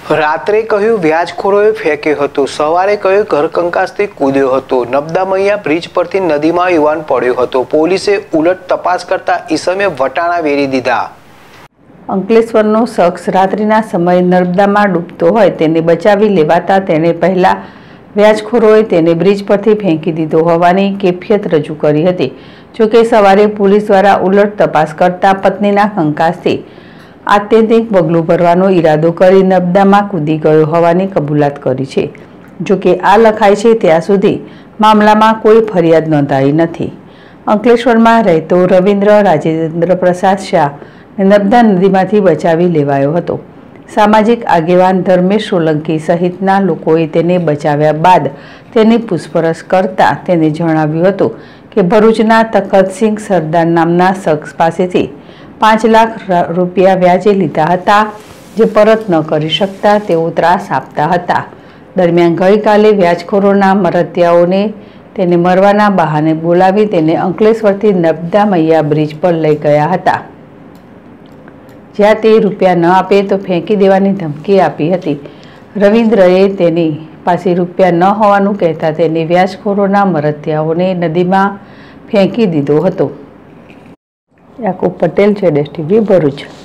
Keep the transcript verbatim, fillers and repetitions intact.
રાત્રે કહ્યું વ્યાજખોરોએ ફેંક્યો હતો, સવારે કહ્યું ઘરકંકાસથી કૂદ્યો હતો. નબદામૈયા બ્રિજ પરથી નદીમાં યુવાન પડ્યો હતો. પોલીસે ઉલટ તપાસ કરતા ઈસમે વટાણા વેરી દીધા. અંકલેશ્વરનો શખ્સ રાત્રિના સમયે નર્મદામાં ડૂબતો હોય તેને બચાવી લેવાતા તેને પહેલા વ્યાજખોરોએ તેને બ્રિજ પરથી ફેંકી દીધો હોવાની કેફિયત રજૂ કરી હતી. જોકે સવારે પોલીસ દ્વારા ઉલટ તપાસ કરતા પત્નીના કંકાસથી આત્યંતિક પગલું ભરવાનો ઈરાદો કરી નર્મદામાં કૂદી ગયો હોવાની કબૂલાત કરી છે. જોકે આ લખાય છે ત્યાં સુધી મામલામાં કોઈ ફરિયાદ નોંધાઈ નથી. અંકલેશ્વરમાં રહેતો રવિન્દ્ર રાજેન્દ્ર પ્રસાદ શાહ નર્મદા નદીમાંથી બચાવી લેવાયો હતો. સામાજિક આગેવાન ધર્મેશ સોલંકી સહિતના લોકોએ તેને બચાવ્યા બાદ તેની પૂછપરછ કરતા તેને જણાવ્યું હતું કે ભરૂચના તખતસિંહ સરદાર નામના શખ્સ પાસેથી પાંચ લાખ રૂપિયા વ્યાજે લીધા હતા, જે પરત ન કરી શકતા તેઓ ત્રાસ આપતા હતા. દરમિયાન ગઈકાલે વ્યાજખોરોના મરતિયાઓને તેને મરવાના બહાને બોલાવી તેને અંકલેશ્વરથી નબદામૈયા બ્રિજ પર લઈ ગયા હતા, જ્યાં તે રૂપિયા ન આપે તો ફેંકી દેવાની ધમકી આપી હતી. રવિન્દ્રએ તેની પાસે રૂપિયા ન હોવાનું કહેતા તેને વ્યાજખોરોના મરતિયાઓને નદીમાં ફેંકી દીધો હતો. યાકુબ પટેલ, જેડેશ ટીવી, ભરૂચ.